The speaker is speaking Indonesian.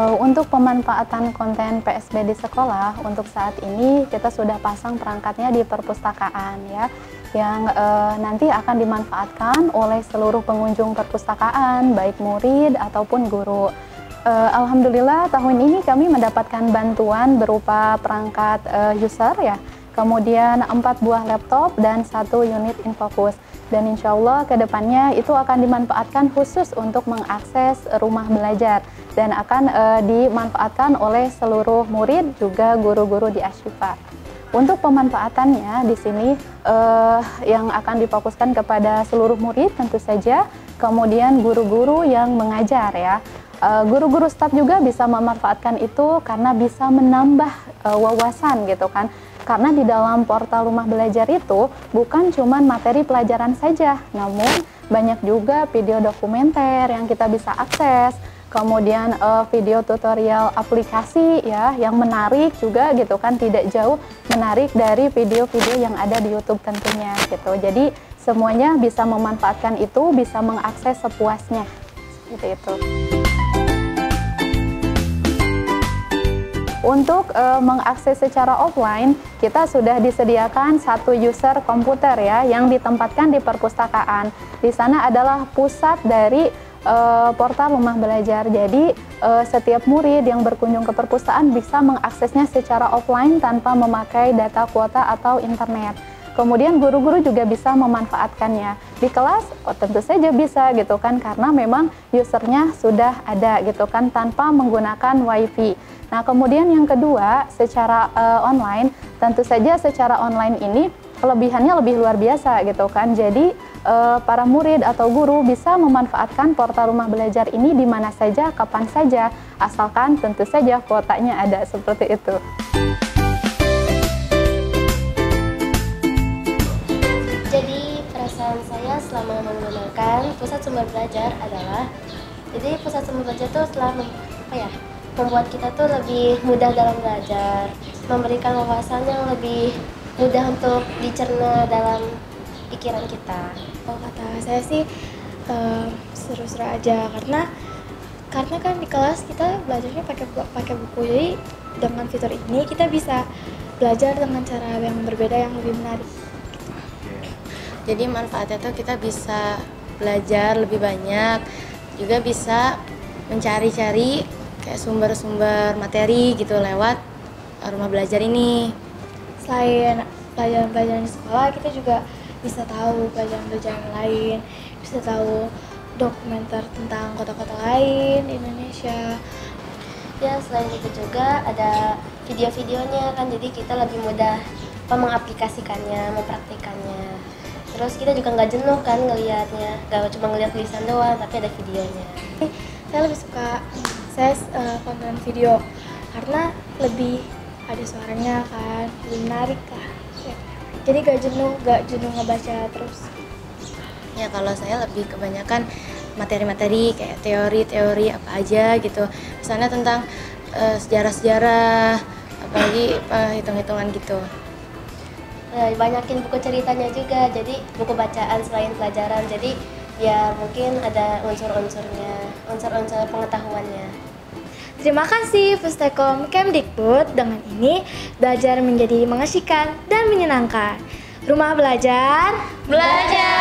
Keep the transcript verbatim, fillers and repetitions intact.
Uh, untuk pemanfaatan konten P S B di sekolah, untuk saat ini kita sudah pasang perangkatnya di perpustakaan ya, yang uh, nanti akan dimanfaatkan oleh seluruh pengunjung perpustakaan, baik murid ataupun guru. Uh, Alhamdulillah tahun ini kami mendapatkan bantuan berupa perangkat uh, user ya, kemudian empat buah laptop dan satu unit infocus. Dan insya Allah kedepannya itu akan dimanfaatkan khusus untuk mengakses rumah belajar dan akan e, dimanfaatkan oleh seluruh murid juga guru-guru di Asyifa. Untuk pemanfaatannya di sini e, yang akan difokuskan kepada seluruh murid tentu saja, kemudian guru-guru yang mengajar ya. Guru-guru e, staf juga bisa memanfaatkan itu karena bisa menambah e, wawasan gitu kan. Karena di dalam portal rumah belajar itu bukan cuma materi pelajaran saja, namun banyak juga video dokumenter yang kita bisa akses, kemudian uh, video tutorial aplikasi ya yang menarik juga gitu kan, tidak jauh menarik dari video-video yang ada di YouTube tentunya gitu. Jadi semuanya bisa memanfaatkan itu, bisa mengakses sepuasnya seperti itu. Untuk e, mengakses secara offline, kita sudah disediakan satu user komputer ya yang ditempatkan di perpustakaan. Di sana adalah pusat dari e, portal rumah belajar. Jadi e, setiap murid yang berkunjung ke perpustakaan bisa mengaksesnya secara offline tanpa memakai data kuota atau internet. Kemudian guru-guru juga bisa memanfaatkannya. Di kelas oh, tentu saja bisa gitu kan, karena memang usernya sudah ada gitu kan tanpa menggunakan wifi. Nah kemudian yang kedua, secara uh, online, tentu saja secara online ini kelebihannya lebih luar biasa gitu kan. Jadi uh, para murid atau guru bisa memanfaatkan portal rumah belajar ini di mana saja, kapan saja, asalkan tentu saja kuotanya ada, seperti itu. Jadi perasaan saya selama menggunakan pusat sumber belajar adalah, jadi pusat sumber belajar itu setelah apa ya? membuat kita tuh lebih mudah dalam belajar, memberikan wawasan yang lebih mudah untuk dicerna dalam pikiran kita. Kalau kata saya sih seru-seru uh, aja, karena karena kan di kelas kita belajarnya pakai pakai buku, jadi dengan fitur ini kita bisa belajar dengan cara yang berbeda yang lebih menarik. Gitu. Jadi manfaatnya tuh kita bisa belajar lebih banyak, juga bisa mencari-cari kayak sumber-sumber materi gitu lewat rumah belajar ini. Selain pelajaran-pelajaran di sekolah, kita juga bisa tahu pelajaran-pelajaran lain, bisa tahu dokumenter tentang kota-kota lain di Indonesia. Ya selain itu juga ada video-videonya kan, jadi kita lebih mudah mengaplikasikannya, mempraktikannya. Terus kita juga nggak jenuh kan ngelihatnya, nggak cuma ngelihat tulisan doang, tapi ada videonya. Saya lebih suka saya uh, konten video karena lebih ada suaranya kan, lebih menarik lah. Jadi gak jenuh, gak jenuh ngebaca terus. Ya kalau saya lebih kebanyakan materi-materi kayak teori-teori apa aja gitu. Misalnya tentang uh, sejarah-sejarah, apalagi uh, hitung-hitungan gitu. Nah, banyakin buku ceritanya juga, jadi buku bacaan selain pelajaran. Jadi ya mungkin ada unsur-unsurnya, unsur-unsur pengetahuannya. Terima kasih Pustekom Kemdikbud, dengan ini belajar menjadi mengasyikan dan menyenangkan. Rumah belajar, belajar!